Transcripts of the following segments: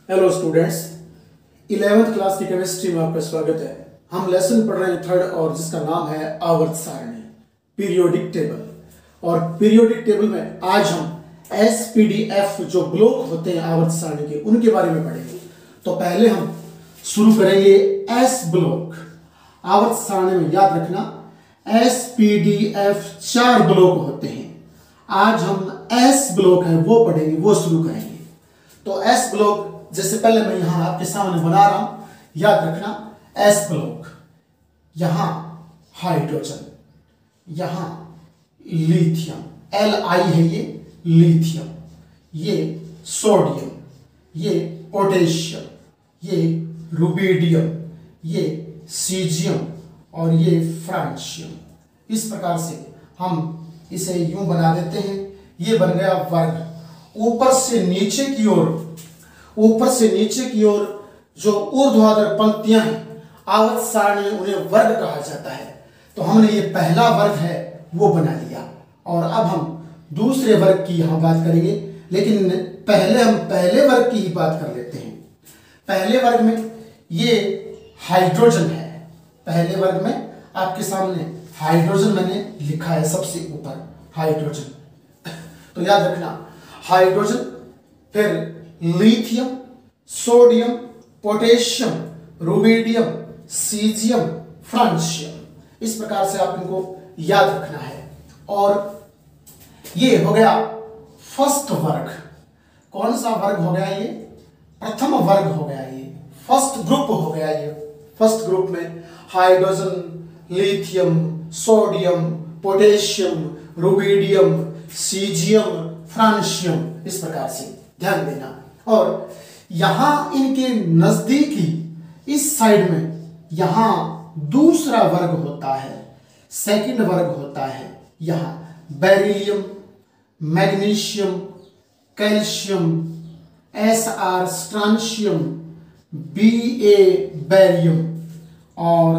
Hello students, 11th class की chemistry में आपका स्वागत है। हम लेसन पढ़ रहे हैं थर्ड और जिसका नाम है आवर्त सारणी, पीरियोडिक टेबल। और पीरियोडिक टेबल में आज हम एसपीडीएफ जो ब्लॉक होते हैं आवर्त सारणी के, उनके बारे में पढ़ेंगे। तो पहले हम शुरू करेंगे एस ब्लॉक। आवर्त सारणी में याद रखना एसपीडीएफ 4 ब्लॉक होते हैं। आज हम एस ब्लॉक है वो पढ़ेंगे, वो शुरू करेंगे। तो एस ब्लॉक जैसे पहले मैं यहां आपके सामने बना रहा हूं, याद रखना एस ब्लॉक। यहां हाइड्रोजन, यहां लिथियम, Li है ये लिथियम, ये सोडियम, ये पोटेशियम, ये रुबिडियम, ये सीजियम और ये फ्रांशियम। इस प्रकार से हम इसे यूं बना देते हैं। ये बन गया वर्ग। ऊपर से नीचे की ओर जो ऊर्ध्वाधर पंक्तियां हैं आवर्त सारणी में, उन्हें वर्ग कहा जाता है। तो हमने ये पहला वर्ग है वो बना लिया। और अब हम दूसरे वर्ग की यहां बात करेंगे, लेकिन पहले हम पहले वर्ग की ही बात कर लेते हैं। पहले वर्ग में ये हाइड्रोजन है। पहले वर्ग में आपके सामने हाइड्रोजन मैंने लिखा है सबसे ऊपर, हाइड्रोजन। तो याद रखना हाइड्रोजन, फिर lithium, sodium, potassium, rubidium, caesium, francium. इस प्रकार से आप इनको याद रखना है। और ये हो गया फर्स्ट वर्ग। कौन सा वर्ग हो गया ये? प्रथम वर्ग हो गया ये, फर्स्ट ग्रुप हो गया ये। फर्स्ट ग्रुप में hydrogen, lithium, sodium, potassium, rubidium, caesium, francium, इस प्रकार से ध्यान देना। और यहां इनके नजदीकी इस साइड में यहां दूसरा वर्ग होता है, सेकंड वर्ग होता है। यहां beryllium, magnesium, calcium, Sr strontium, Ba barium और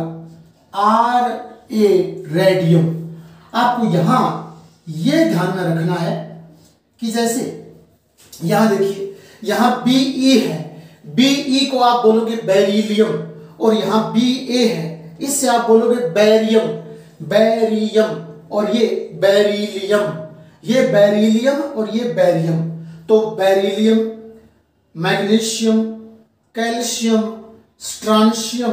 Ra रेडियम। आपको यहां यह ध्यान में रखना है कि जैसे यहां देखिए, यहां Be है, Be को आप बोलोगे बेरिलियम, और यहां Ba है, इससे आप बोलोगे बेरियम, बेरियम, और ये बेरिलियम, ये बेरिलियम और ये बेरियम। तो beryllium, magnesium, calcium, strontium,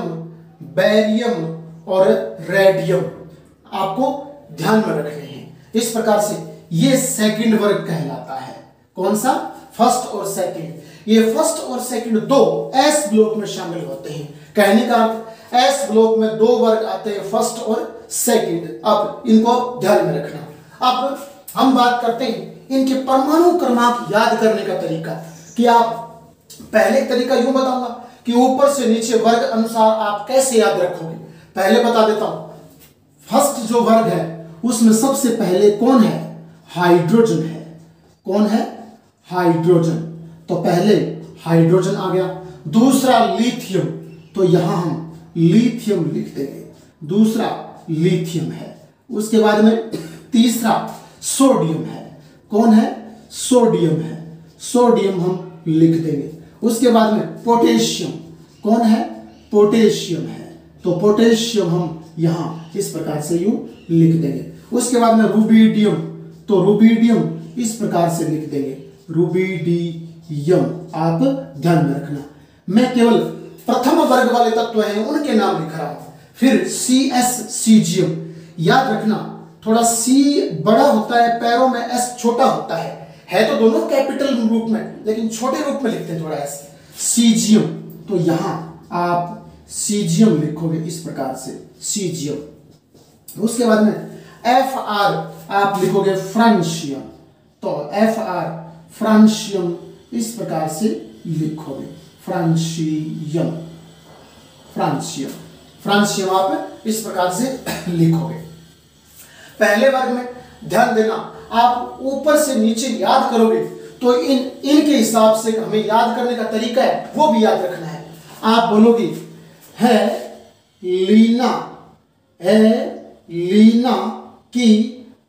barium और रेडियम आपको ध्यान में रखने हैं। इस प्रकार से ये सेकंड वर्ग कहलाता है। कौन सा? फर्स्ट और सेकंड। ये फर्स्ट और सेकंड दो एस ब्लॉक में शामिल होते हैं। कहने का अर्थ एस ब्लॉक में दो वर्ग आते हैं, फर्स्ट और सेकंड। अब इनको ध्यान में रखना। अब हम बात करते हैं इनके परमाणु क्रमांक याद करने का तरीका। कि आप पहले तरीका यूं बताऊंगा कि ऊपर से नीचे वर्ग अनुसार आप कैसे याद रखोगे। पहले बता देता हूं, फर्स्ट जो वर्ग है उसमें सबसे पहले कौन है? हाइड्रोजन है। कौन है? हाइड्रोजन। तो पहले हाइड्रोजन आ गया। दूसरा लिथियम, तो यहां हम लिथियम लिख देंगे, दूसरा लिथियम है। उसके बाद में तीसरा सोडियम है। कौन है? सोडियम है, सोडियम हम लिख देंगे। उसके बाद में पोटेशियम, कौन है? पोटेशियम है, तो पोटेशियम हम यहां इस प्रकार से यूं लिख देंगे। उसके बाद में रुबिडियम, तो रुबिडियम इस प्रकार से लिख देंगे, रुबिडियम। आप ध्यान में रखना, मैं केवल प्रथम वर्ग वाले तत्व हैं उनके नाम लिख रहा हूं। फिर CS सीजियम, याद रखना थोड़ा C बड़ा होता है, पैरों में S छोटा होता है तो दोनों कैपिटल रूप में, लेकिन छोटे रूप में लिखते हैं थोड़ा S। सीजियम, तो यहां आप सीजियम लिखोगे इस प्रकार से, सीजियम। उसके बाद में Fr आप लिखोगे फ्रांशियम, तो Fr फ्रांशियम इस प्रकार से लिखोगे, फ्रांशियम, फ्रांशियम, फ्रांशियम आप इस प्रकार से लिखोगे। पहले वर्ग में ध्यान देना, आप ऊपर से नीचे याद करोगे तो इनके हिसाब से हमें याद करने का तरीका है वो भी याद रखना है। आप बोलोगे है लीना, है लीना की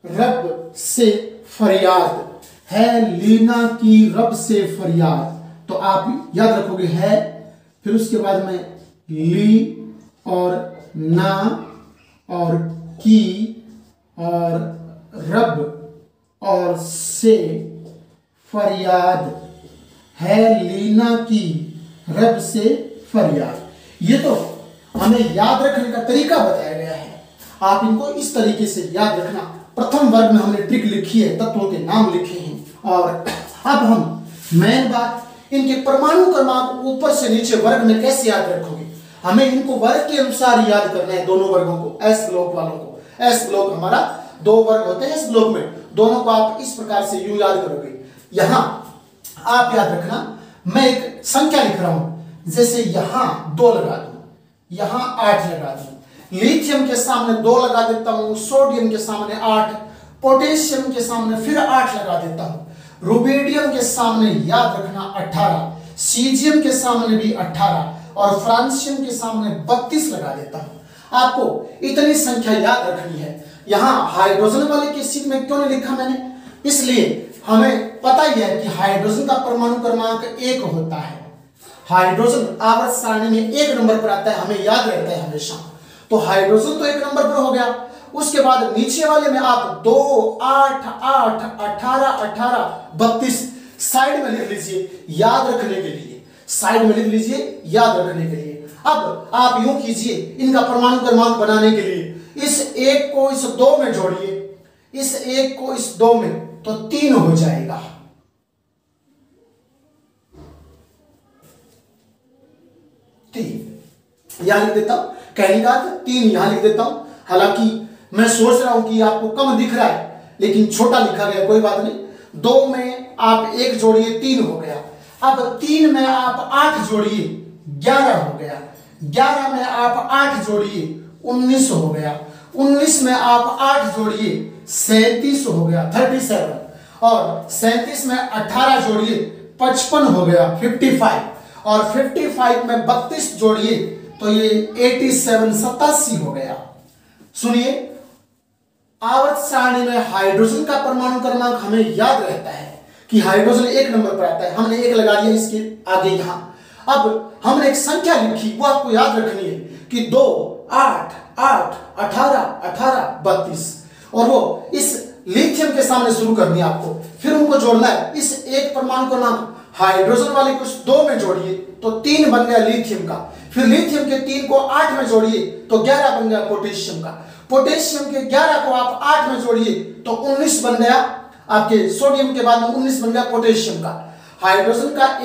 रब से फरियाद, है लीना की रब से फरियाद। तो तो आप याद रखोगे है, फिर उसके बाद में ली और ना और की और रब और से फरियाद, है लीना की रब से फरियाद। ये तो हमें याद रखने का तरीका बताया गया है, आप इनको इस तरीके से याद रखना। प्रथम वर्ग में हमने ट्रिक लिखी है, तत्वों के नाम लिखे हैं, और अब हम मेन बात, इनके परमाणु क्रमांक ऊपर से नीचे वर्ग में कैसे याद रखोगे। हमें इनको वर्ग के अनुसार याद करना है, दोनों वर्गों को, एस ब्लॉक वालों को। एस ब्लॉक हमारा 2 वर्ग होते हैं, इस ब्लॉक में दोनों को आप इस प्रकार से यूं याद करोगे। यहां आप याद रखना, मैं एक संख्या लिख रहा हूं, जैसे यहां 2 लगा दूं, यहां 8 लगा दूं, लिथियम के सामने 2 लगा देता हूं, सोडियम के सामने 8, पोटेशियम के सामने फिर 8 लगा देता हूं, रुबिडियम के सामने याद रखना 18, सीजियम के सामने भी 18 और फ्रांसियम के सामने 32 लगा देता हूं। आपको इतनी संख्या याद रखनी है। यहां हाइड्रोजन वाले केस में क्यों नहीं लिखा मैंने, इसलिए हमें पता ही है कि हाइड्रोजन का परमाणु क्रमांक 1 होता है। हाइड्रोजन आवर्त सारणी में 1 नंबर पर आता है, हमें याद रहता है हमेशा। तो हाइड्रोजन तो 1 नंबर पर हो गया। उसके बाद नीचे वाले में आप 2, 8, 8, 18, 18, 32 साइड में लिख लीजिए याद रखने के लिए, साइड में लिख लीजिए याद रखने के लिए। अब आप यूं कीजिए, इनका परमाणु क्रमांक बनाने के लिए इस 1 को इस 2 में जोड़िए, इस 1 को इस 2 में, तो 3 हो जाएगा। यहां लिख देता हूं, कहने का 3 यहां लिख देता हूं। हालांकि मैं सोच रहा हूं कि आपको कम दिख रहा है, लेकिन छोटा लिखा गया, कोई बात नहीं। 2 में आप 1 जोड़िए, 3 हो गया। अब 3 में आप 8 जोड़िए, 11 हो गया। 11 में आप 8 जोड़िए, 19 हो गया। 19 में आप 8 जोड़िए, 37 हो गया, 37। और 37 में 18 जोड़िए, 55 हो गया, 55। और 55 में 32 जोड़िए तो ये 87, 87 हो गया। सुनिए, आवर्त सारणी में हाइड्रोजन का परमाणु क्रमांक हमें याद रहता है कि हाइड्रोजन 1 नंबर पर आता है, हमने 1 लगा दिया इसके आगे यहां। अब हमने एक संख्या लिखी, वो आपको याद रखनी है कि 2, 8, 8, 18, 18, 32, और वो इस लिथियम के सामने शुरू करनी है आपको, फिर उनको जोड़ना है। इस 1 परमाणु क्रमांक हाइड्रोजन वाले को 2 में जोड़िए तो 3 बन गया लिथियम का, फिर लिथियम के 3 को 8 में जोड़िए तो 11 बन गया पोटेशियम का, पोटेशियम के 11 को आप 8 में जोड़िए तो 19 बन गया आपके सोडियम के बाद में 19 बन गया पोटेशियम का। हाइड्रोजन का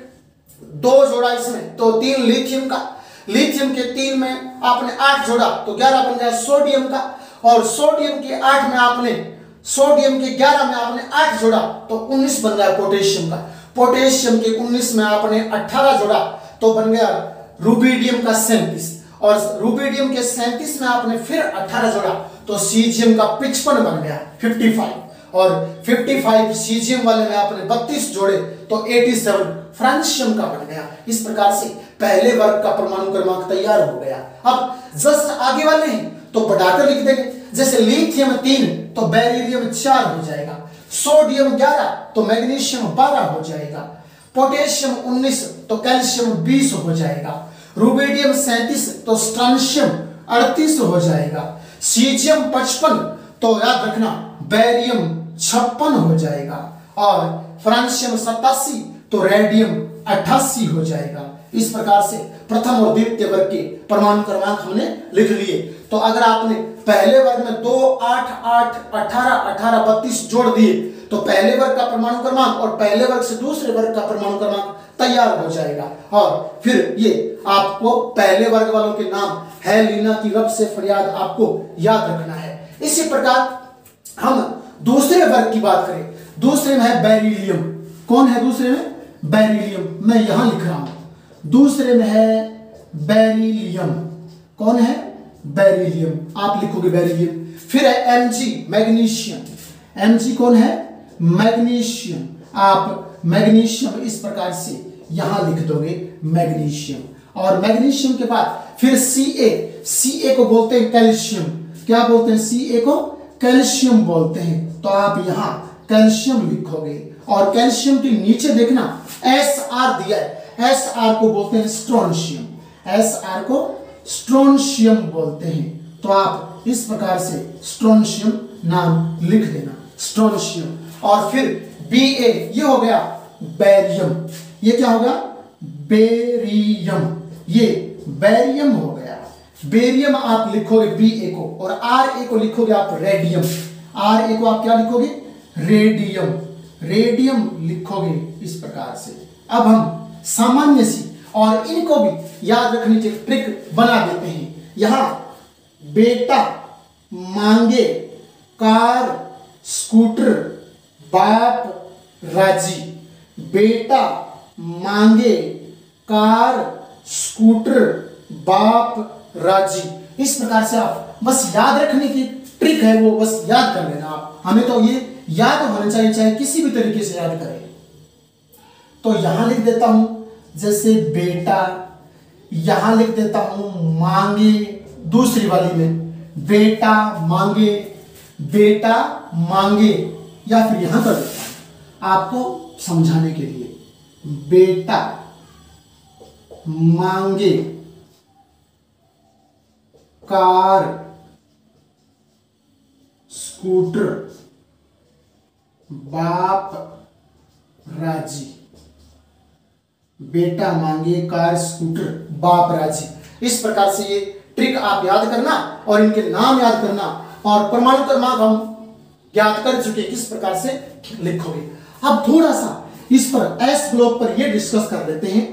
2 जोड़ा इसमें तो 3 लिथियम का, लिथियम के 3 में आपने 8 जोड़ा तो 11 बन गया सोडियम का, और सोडियम के 8 में आपने, सोडियम के 11 में आपने 8 जोड़ा तो 19 बन गया पोटेशियम का। पोटेशियम के 19 में आपने 18 जोड़ा तो बन गया रुबिडियम का 37, और रुबिडियम के 37 में आपने फिर 18 जोड़ा तो सीजियम का 55 बन गया 55, और 55 सीजियम वाले में आपने 32 जोड़े तो 87 फ्रांसियम का बन गया। इस प्रकार से पहले वर्ग का परमाणु क्रमांक तैयार हो गया। अब जस्ट आगे वाले हैं तो बढ़ाकर लिख देंगे, जैसे लिथियम 3 तो बेरिलियम 4 हो जाएगा, सोडियम 11 तो मैग्नीशियम 12 हो जाएगा, पोटेशियम 19 तो कैल्शियम 20 हो जाएगा, रुबिडियम 37 तो स्ट्रांशियम 38 हो जाएगा, सीजियम 55 तो याद रखना बेरियम 56 हो जाएगा, और फ्रांसियम 87 तो रेडियम 88 हो जाएगा। इस प्रकार से प्रथम और द्वितीय वर्ग के परमाणु क्रमांक हमने लिख लिए। तो अगर आपने पहले वर्ग में 2, 8, 8, 18, 18, 32 जोड़ दिए तो पहले वर्ग का परमाणु क्रमांक और पहले वर्ग से दूसरे वर्ग का परमाणु क्रमांक तैयार हो जाएगा। और फिर ये आपको पहले वर्ग वालों के नाम है लीना की रब से फरियाद आपको याद रखना है। इसी प्रकार हम दूसरे वर्ग की बात करें, दूसरे में है बेरिलियम। कौन है दूसरे में? बेरिलियम। मैं यहां लिख रहा हूं, दूसरे में है बेरिलियम। कौन है? बेरिलियम। आप लिखोगे बेरिलियम। फिर है Mg, मैग्नीशियम। Mg कौन है? मैग्नीशियम। आप मैग्नीशियम इस प्रकार से यहां लिख दोगे मैग्नीशियम। और मैग्नीशियम के बाद फिर Ca को बोलते हैं कैल्शियम। क्या बोलते हैं? Ca को कैल्शियम बोलते हैं, तो आप यहां कैल्शियम लिखोगे। और कैल्शियम के नीचे देखना Sr दिया है, Sr को बोलते हैं स्ट्रोंशियम, Sr को स्ट्रोंशियम बोलते हैं। तो आप इस प्रकार से स्ट्रोंशियम नाम लिख देना, स्ट्रोंशियम। और फिर Ba ये हो गया बेरियम, ये क्या होगा बेरियम, ये बेरियम हो गया। बेरियम आप लिखोगे Ba को, और Ra को लिखोगे आप रेडियम, Ra को आप क्या लिखोगे रेडियम, रेडियम लिखोगे इस प्रकार से। अब हम सामान्य सी और इनको भी याद रखने की ट्रिक बना देते हैं। यहां बेटा मांगे कार स्कूटर बाप राजी, बेटा मांगे कार स्कूटर बाप राजी, इस प्रकार से आप बस याद रखने की ट्रिक है वो बस याद कर लेना आप, हमें तो ये याद होना चाहिए चाहे किसी भी तरीके से याद करें। तो यहां लिख देता हूं जैसे बेटा, यहां लिख देता हूं मांगे, दूसरी वाली में बेटा मांगे, बेटा मांगे, या फिर यहां कर देता हूं आपको समझाने के लिए, बेटा मांगे कार स्कूटर बाप राजी, बेटा मांगे कार स्कूटर बाप राजी। इस प्रकार से ये ट्रिक आप याद करना और इनके नाम याद करना, और परमाणु क्रमांक हम याद कर चुके किस प्रकार से लिखोगे। अब थोड़ा सा इस पर एस ब्लॉक पर ये डिस्कस कर लेते हैं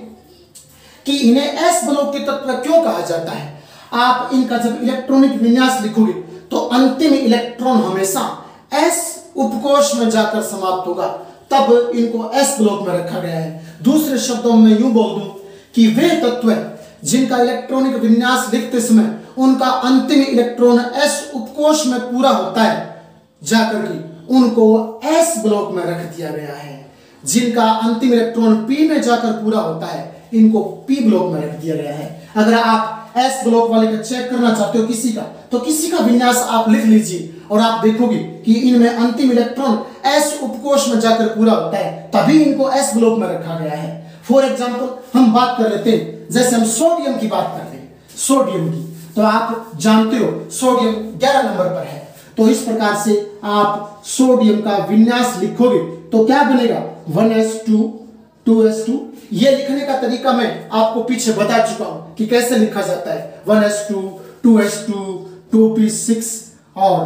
कि इन्हें एस ब्लॉक के तत्व क्यों कहा जाता है। आप इनका जब इलेक्ट्रॉनिक विन्यास लिखोगे तो अंतिम इलेक्ट्रॉन हमेशा एस उपकोष में जाकर समाप्त होगा, तब इनको एस ब्लॉक में रखा गया है। दूसरे शब्दों में यूं बोल दूं कि वे तत्व जिनका इलेक्ट्रॉनिक विन्यास लिखते समय उनका अंतिम इलेक्ट्रॉन एस उपकोष में पूरा होता है जाकर के उनको एस ब्लॉक में रख दिया गया है। जिनका अंतिम इलेक्ट्रॉन पी में जाकर पूरा होता है इनको पी ब्लॉक में रख दिया गया है। अगर आप एस ब्लॉक वाले का चेक करना चाहते हो किसी का, तो किसी का विन्यास आप लिख लीजिए और आप देखोगे कि इनमें अंतिम इलेक्ट्रॉन एस उपकोष में जाकर पूरा होता है, तभी इनको एस ब्लॉक में रखा गया है। फॉर एग्जांपल हम बात कर लेते हैं, जैसे हम सोडियम की बात करते हैं, सोडियम की, तो आप जानते हो सोडियम 11 नंबर पर है। तो इस प्रकार से आप सोडियम का विन्यास लिखोगे तो क्या बनेगा 1s2 2s2। ये लिखने का तरीका मैं आपको पीछे बता चुका हूं कि कैसे लिखा जाता है, 1s2 2s2 2p6 और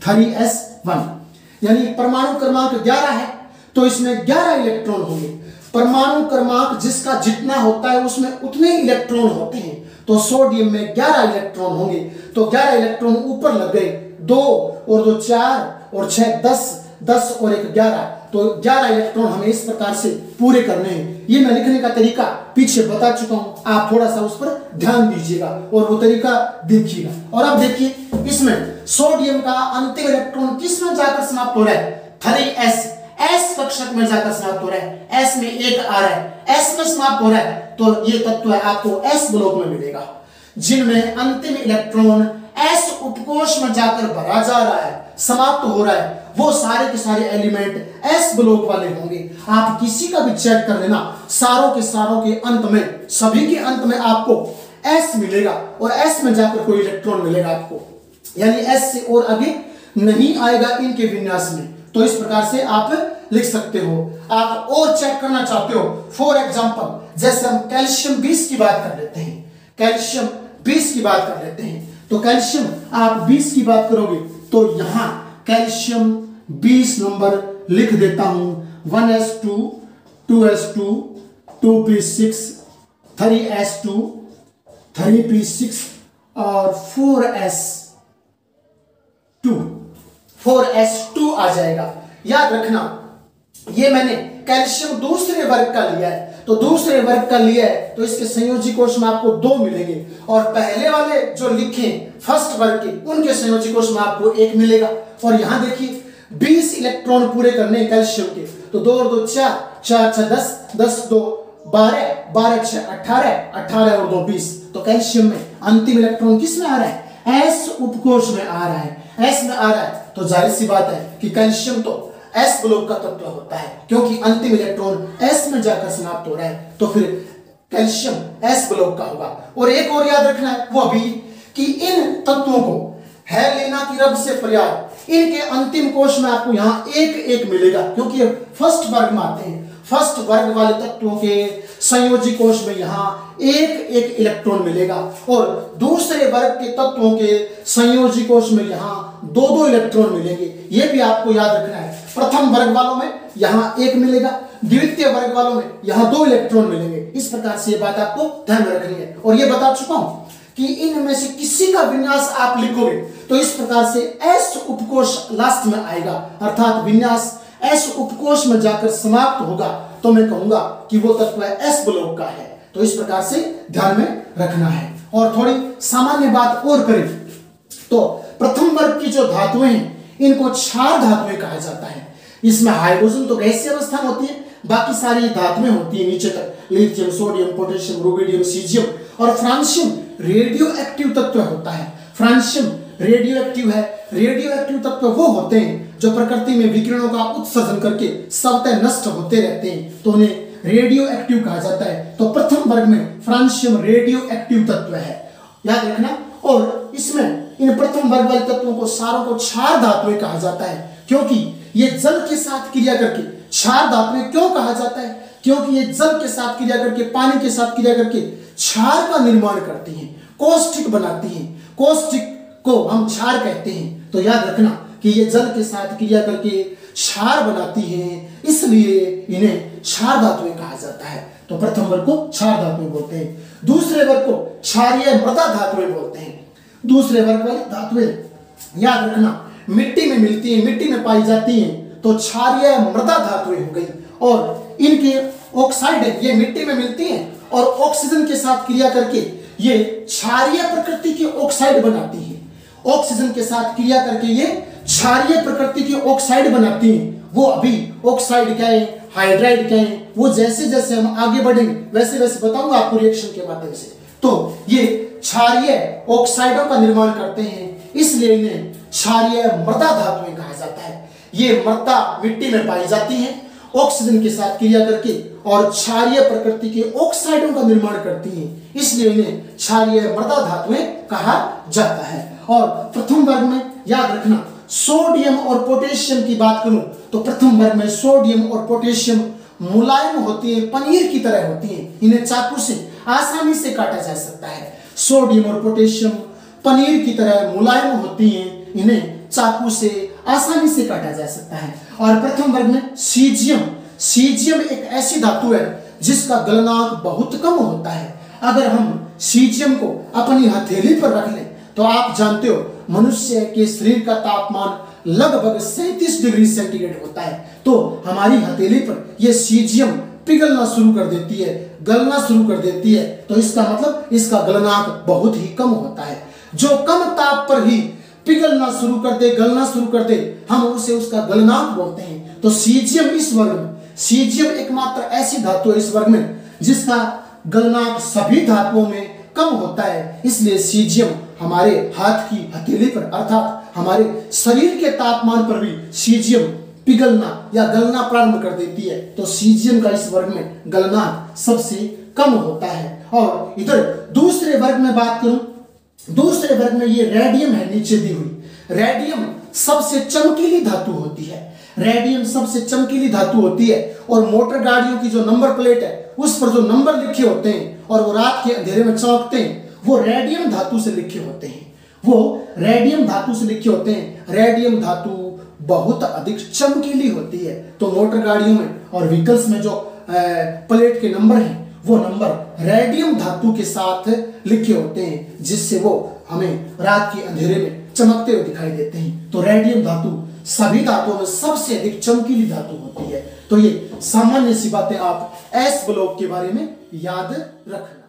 3s1। यानी परमाणु क्रमांक 11 है तो इसमें 11 इलेक्ट्रॉन होंगे। परमाणु क्रमांक जिसका जितना होता है उसमें उतने इलेक्ट्रॉन होते हैं, तो सोडियम में 11 इलेक्ट्रॉन होंगे। तो 11 इलेक्ट्रॉन ऊपर लग गए, 2 और 2 4 और 6 10, 10 और 1 11, तो 11 इलेक्ट्रॉन हमें इस प्रकार से पूरे करने हैं। ये मैं लिखने का तरीका पीछे बता चुका हूं, आप थोड़ा सा उस पर ध्यान दीजिएगा और वो तरीका देखिएगा। और अब देखिए इसमें सोडियम का अंतिम इलेक्ट्रॉन किस में जाकर समाप्त हो रहा है 3s, एस कक्षक में जाकर समाप्त हो रहा है, एस में 1 आ रहा है, एस में समाप्त हो रहा है, तो ये तत्व आपको एस ब्लॉक में मिलेगा। जिनमें अंतिम इलेक्ट्रॉन एस उपकोष में जाकर भरा जा रहा है, समाप्त हो रहा है, वो सारे के सारे एलिमेंट एस ब्लॉक वाले होंगे। आप किसी का भी चेक कर लेना, सारों के अंत में, सभी के अंत में आपको एस मिलेगा और एस में जाकर कोई इलेक्ट्रॉन मिलेगा आपको, यानी एस से और आगे नहीं आएगा इनके विन्यास में। तो इस प्रकार से आप लिख सकते हो। आप और चेक करना चाहते हो, फॉर एग्जांपल जैसे हम कैल्शियम 20 की बात कर लेते हैं, कैल्शियम 20 की बात कर लेते हैं, तो कैल्शियम आप 20 की बात करोगे तो यहां कैल्शियम 20 नंबर लिख देता हूं, 1s2 2s2 2p6 3s2 3p6 और 4s2 आ जाएगा। याद रखना ये मैंने कैल्शियम दूसरे वर्ग का लिया है, तो दूसरे वर्ग का लिया है तो इसके संयोजी कोष में आपको 2 मिलेंगे, और पहले वाले जो लिखे फर्स्ट वर्ग के उनके संयोजी कोष में आपको 1 मिलेगा। और यहां देखिए 20 इलेक्ट्रॉन पूरे करने कैल्शियम के, तो 2 और 2 4, 4 6 10, 10 2 12, 12 6 18, 18 और 2 20। तो कैल्शियम में अंतिम इलेक्ट्रॉन किस में आ रहा है, एस उपकोष में आ रहा है, एस में आ रहा है, तो जाहिर सी बात है कि कैल्शियम तो एस ब्लॉक का तत्व होता है, क्योंकि अंतिम इलेक्ट्रॉन एस में जाकर समाप्त हो रहा है, तो फिर कैल्शियम एस ब्लॉक का होगा। और एक और याद रखना है वो अभी कि इन तत्वों को हेलेना की रब से फरियाद, इनके अंतिम कोश में आपको यहाँ एक एक मिलेगा, क्योंकि ये फर्स्ट वर्ग में आते हैं। फर्स्ट वर्ग वाले तत्वों के संयोजी कोश में यहाँ एक एक इलेक्ट्रॉन मिलेगा, और दूसरे वर्ग के तत्वों के संयोजी कोश में यहाँ दो दो इलेक्ट्रॉन मिलेंगे। ये भी आपको याद रखना है। प्रथम वर्ग वालों में यहाँ एक मिलेगा, द्वितीय वर्ग वालों में यहाँ दो इलेक्ट्रॉन मिलेंगे। इस प्रकार से ये बात आपको ध्यान में रखनी है। और ये बता चुका हूं कि इनमें से किसी का विन्यास आप लिखोगे तो इस प्रकार से एस उपकोश लास्ट में आएगा, अर्थात विन्यास एस उपकोश में जाकर समाप्त होगा, तो मैं कहूंगा कि वो तत्व एस ब्लॉक का है। तो इस प्रकार से ध्यान में रखना है। और थोड़ी सामान्य बात और करें तो प्रथम वर्ग की जो धातुएं हैं इनको क्षार धातुएं कहा जाता है। इसमें हाइड्रोजन तो गैसीय अवस्था में होती है, बाकी सारी धातुएं होती है नीचे तक, lithium, sodium, potassium, rubidium, caesium. और फ्रांसियम रेडियो एक्टिव तत्व होता है। फ्रांसियम रेडियो एक्टिव है। रेडियो एक्टिव तत्व वो होते हैं जो प्रकृति में विकिरणों का उत्सर्जन करके स्वतः नष्ट होते रहते हैं, तो उन्हें रेडियो एक्टिव कहा जाता है। तो प्रथम वर्ग में फ्रांसियम रेडियो एक्टिव तत्व है, याद रखना। और इसमें इन प्रथम वर्ग वाले तत्वों को सारों को क्षार धातुएं कहा जाता है, क्योंकि ये जल के साथ क्रिया करके, क्षार धातुएं क्यों कहा जाता है? क्योंकि ये जल के साथ क्रिया करके, पानी के साथ क्रिया करके क्षार का निर्माण करती हैं, कॉस्टिक बनाती हैं। कॉस्टिक को हम क्षार कहते हैं। तो याद रखना कि ये जल के साथ क्रिया करके क्षार बनाती हैं, इसलिए इन्हें क्षार धातुएं कहा जाता है। तो प्रथम वर्ग को क्षार धातुएं बोलते हैं, दूसरे वर्ग को क्षारीय मृदा धातुएं बोलते हैं। दूसरे वर्ग वाली धातुएं याद रखना मिट्टी में मिलती हैं, मिट्टी में पाई जाती हैं, तो क्षारीय मृदा धातुएं हो गई। और इनके ऑक्साइड है, ये मिट्टी में मिलती हैं और ऑक्सीजन के साथ क्रिया करके ये क्षारीय प्रकृति की ऑक्साइड बनाती हैं। ऑक्सीजन के साथ क्रिया करके ये क्षारीय प्रकृति की ऑक्साइड बनाती हैं। वो अभी ऑक्साइड क्या है, हाइड्राइड क्या है, वो जैसे जैसे हम आगे बढ़ेंगे वैसे वैसे बताऊंगा आपको रिएक्शन के माध्यम से। तो ये क्षारीय ऑक्साइडों का निर्माण करते हैं, इसलिए इन्हें क्षारीय मृदा धातुएं कहा जाता है। ये मृदा मिट्टी में पाई जाती है ऑक्सीजन के साथ क्रिया करके और क्षारीय प्रकृति के ऑक्साइडों का निर्माण करती हैं, इसलिए इन्हें क्षारीय मृदा धातुएं कहा जाता है। और प्रथम वर्ग में याद रखना सोडियम और पोटेशियम की बात करूं तो प्रथम वर्ग में सोडियम और पोटेशियम मुलायम होती है, पनीर की तरह होती है, इन्हें चाकू से आसानी से काटा जा सकता है। सोडियम और पोटेशियम पनीर की तरह मुलायम होती हैं, इन्हें चाकू से आसानी से काटा जा सकता है। और प्रथम वर्ग में सीजियम, सीजियम एक ऐसी धातु है जिसका गलनांक बहुत कम होता है। अगर हम सीजियम को अपनी हथेली पर रख लें तो आप जानते हो मनुष्य के शरीर का तापमान लगभग 37 डिग्री सेंटीग्रेड होता है, तो हमारी हथेली पर यह सीजियम पिघलना शुरू कर देती है, गलना शुरू कर देती है। तो इसका मतलब इसका गलनांक बहुत ही कम होता है। जो कम ताप पर ही पिघलना शुरू कर दे, गलना शुरू कर दे, हम उसे उसका गलनांक बोलते हैं। तो सीजियम इस वर्ग में, सीजियम एकमात्र ऐसी धातु है इस वर्ग में जिसका गलनांक सभी धातुओं में कम होता है, इसलिए सीजियम हमारे हाथ की हथेली पर अर्थात हमारे शरीर के तापमान पर भी सीजियम पिघलना या गलना प्रारंभ कर देती है। तो सीजियम का इस वर्ग में गलनांक सबसे कम होता है। और इधर दूसरे वर्ग में बात करूं, दूसरे वर्ग में ये रेडियम है, नीचे दी हुई रेडियम सबसे चमकीली धातु होती है। रेडियम सबसे चमकीली धातु होती है और मोटर गाड़ियों की जो नंबर प्लेट है उस पर जो नंबर लिखे होते हैं और वो रात के अंधेरे में चमकते हैं, वो रेडियम धातु से लिखे होते हैं। वो रेडियम धातु से लिखे होते हैं। रेडियम धातु बहुत अधिक चमकीली होती है, तो मोटर गाड़ियों में और व्हीकल्स में जो प्लेट के नंबर हैं वो नंबर रेडियम धातु के साथ लिखे होते हैं, जिससे वो हमें रात के अंधेरे में चमकते हुए दिखाई देते हैं। तो रेडियम धातु सभी धातुओं में सबसे अधिक चमकीली धातु होती है। तो ये सामान्य सी बातें आप एस ब्लॉक के बारे में याद रखना।